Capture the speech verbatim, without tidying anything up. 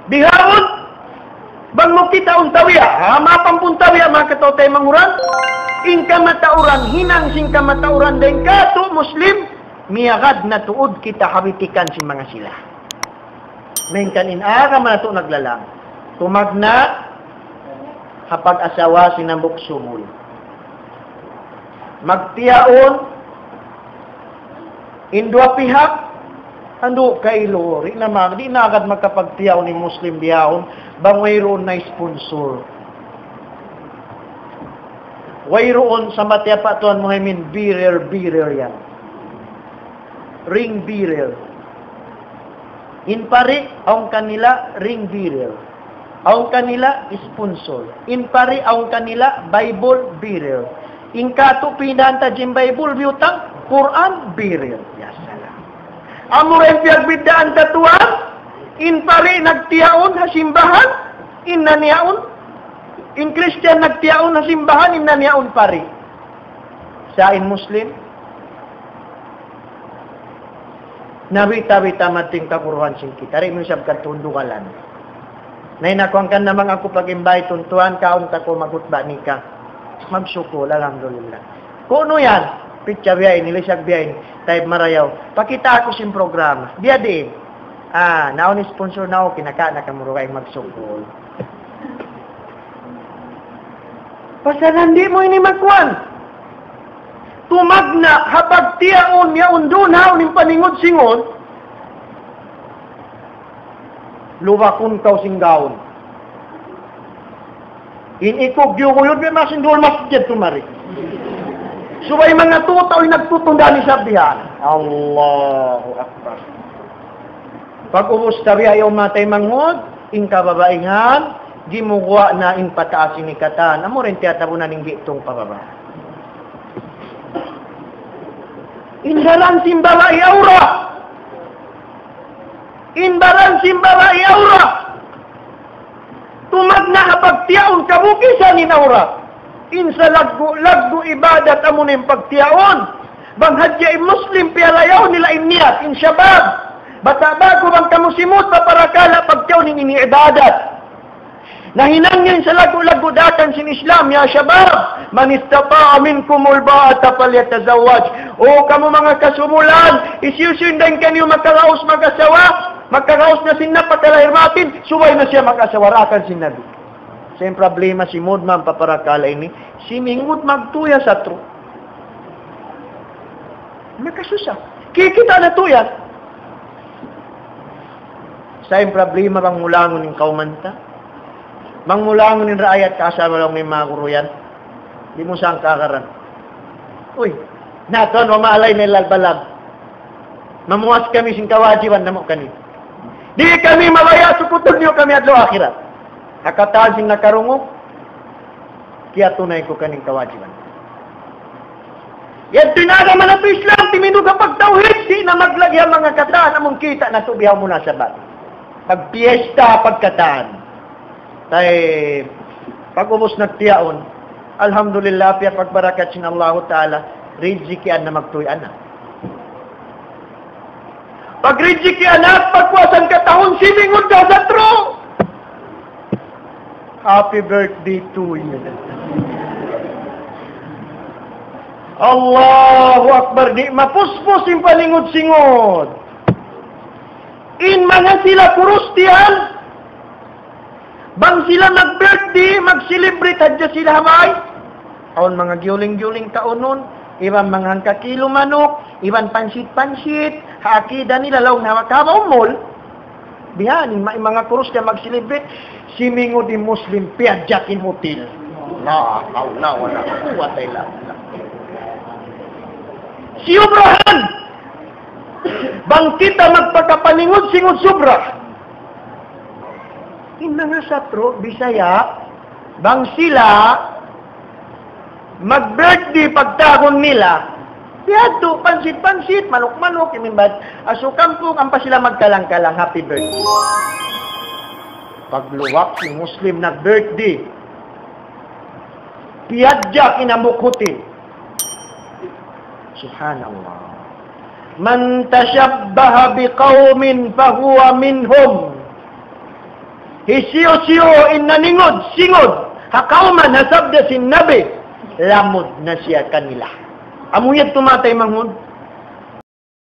Bihawon, bang mo kita untawiya, ha, mapampun tawiya, mga katotay manguran, ingka matauran, hinang sing kamatauran, din kato, Muslim, miyagad na tuod kita habitikan si mga sila. May kanin aga man ito naglalang. Tumagna, hapag asawa sinambok sumul. Magtiyaon, indua pihak, ando kay lori naman, di na agad magkapagtiyaw ni Muslim biyahon, bang wayroon na sponsor. Wayroon sa matya patuan mo, I mean, bearer, bearer yan. Ring bearer. In pari, ang kanila, ring bearer. Ang kanila, sponsor. In pari, ang kanila, Bible bearer. In kato, pinanta jim Bible, biyutang, Quran bearer. Yes, salam. Amor ang piyagbidaan tatuan, in pari, nagtiyaon, hasimbahan, in naniyaon, in Christian, nagtiyaon, hasimbahan, in naniyaon pari. Sa in Muslim, nawita-wita mating kapuruhan sing kita. Rin mo siyang katundukalan. Nainakuang kan namang ako pag-imbay, tuntuan kaon ta ko magutba ni ka. Magsyukol, alhamdulillah. Kuno yan, pitya biyain, nilisag biyain, tayo marayaw. Pakita ako siyang programa. Biya din. Ah, naon sponsor na ako, kinaka na kamurukay magsyukol. Pasalan di mo ini magkuhan. Tumagna, hapag tiyaon, yaon doon, haon yung paningod-singod, luwakon kaw singgawon. Inikog yukuyod, may masindol masjid tumari. Subay mga tutaw yung nagtutunda ni sabihan. Allahu Akbar. Pag-ubos tabi ayaw matay manghod, in kababaingan, gimugwa na in pataasin ni katan. Amo rin tiyatabunan ng gitong pababa. Indaran simbawa iaura. Indaran simbawa iaura. Tumagna hapagtiyaon kabukisan ni naura. Insa laggo-laggo ibadat amunin pagtiyaon. Bang hadya Muslim piyalayaw nila iniyat in syabab. Bata-bago bang kamusimot paparakala pagtiyaon ini ibadat. Nahinangin sa lago-lago datan sin Islam, ya syabab, man istata'a minkumul ba'ata falyatazawwaj. O kamu mga kasumulan, isyusundan kanyo makaraos mag-asawa, magkaraos na sin napakalahirmatin, suway na siya mag-asawarakan sin Nabi. Sa problema si Mudman paparakala ini, si Mingut magtuya sa tro. Nakasusa. Kikita na tuya. Sa problema bang mulangon ng kaumanta? Mangmulangon ng raayat kasama lang may mga kuruyan. Di mo saan kakaran. Uy, naton, mamaalay na lalbalag. Mamuwas kami sing kawajiban na mo kani. Di kami mabaya, sukutog niyo kami at lo akhirat. Hakataan sing nakarungo, kaya tunay ko kaning kawajiban. Yan tinaga man ang Islam, timinug ang pagtawhid, di na maglagyan mga kataan, among kita na tubihaw mo na sa bati. Pagpiesta, pagkataan. Tay pag-ubos nagtiyaon, alhamdulillah, piya pagbarakat sin Allah Ta'ala, rizkian na magtuyan na. Pag rizkian na, pagkuwasan ka tahon, simingon ka sa tro. Happy birthday to you. Allahu Akbar, di mapuspos yung palingod-singod. In mga sila kurustiyan, bang sila mag-birthday, mag-celebrate, hadya sila hamay. Aon mga giuling-giuling kaunon, iban mga kakilo manok, iban pansit-pansit, haakida nila laong nawakabaw mall. Bihan, mga kurus na mag-celebrate, simingo di Muslim, piyadyakin hotel. La, kaula, wala, kuwatay lang. Siubrahan! Bang kita magpagkapalingod-singod subra. In mga satro, Bisaya, bang sila mag-birthday pagtagon nila, Piyato, pansit-pansit, manok-manok, imimbad, asukampung, ang pa sila magkalang-kalang, happy birthday. Pagluwak si Muslim nag-birthday, piyadyak inamukhutin. Subhanallah. Man tashabbaha biqawmin fahuwa minhum. hisiyo-siyo inaningod, singod, hakauman hasabda si Nabi, lamod na siya kanila. Amuyag tumatay manghud.